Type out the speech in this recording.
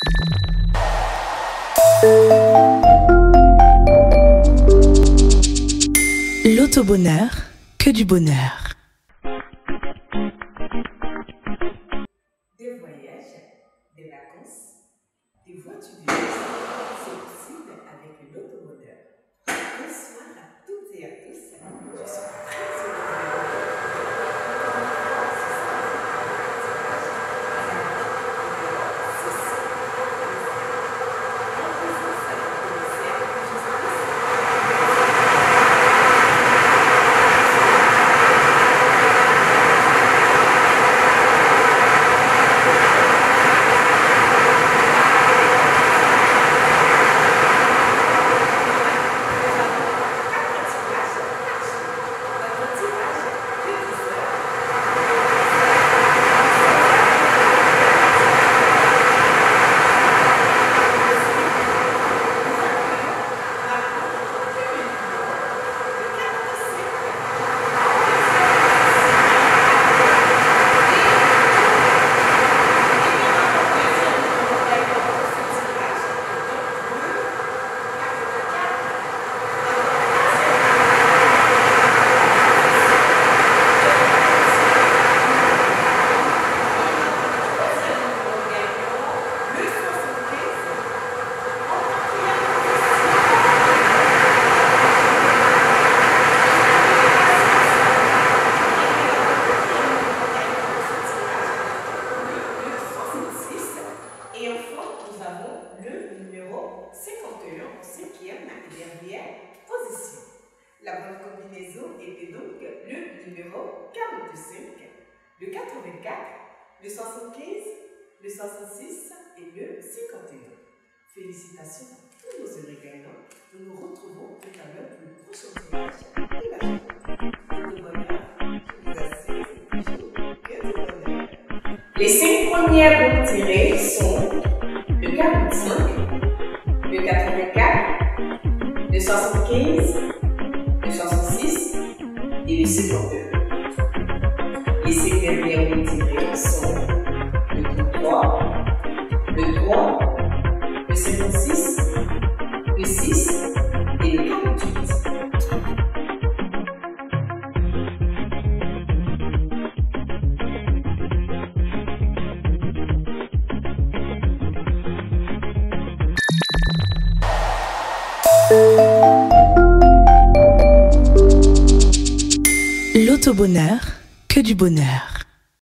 L'autobonheur, que du bonheur. Des voyages, des vacances, des voitures de luxe, c'est possible avec l'autobonheur. Bonsoir à toutes et à tous, je suis très heureuse de Et enfin, nous avons le numéro 51 en 5e et dernière position. La bonne combinaison était donc le numéro 45, le 84, le 75, le 66 et le 51. Félicitations à tous nos heureux gagnants. Nous nous retrouvons tout à l'heure pour le prochain tirage de la journée. Que de bonheur, je vous assure, c'est toujours que de bonheur. Les 5 premières boules tirées sont le 45, le 84, le 75, le 66 et le 52. Les 5 dernières boules tirées sont le 3, le 3, le 56, le 6 et le 48. L'autobonheur, que du bonheur.